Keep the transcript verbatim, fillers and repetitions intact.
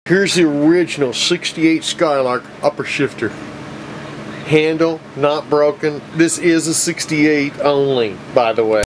Here's the original sixty-eight Skylark upper shifter. Handle not broken. This is a sixty-eight only, by the way.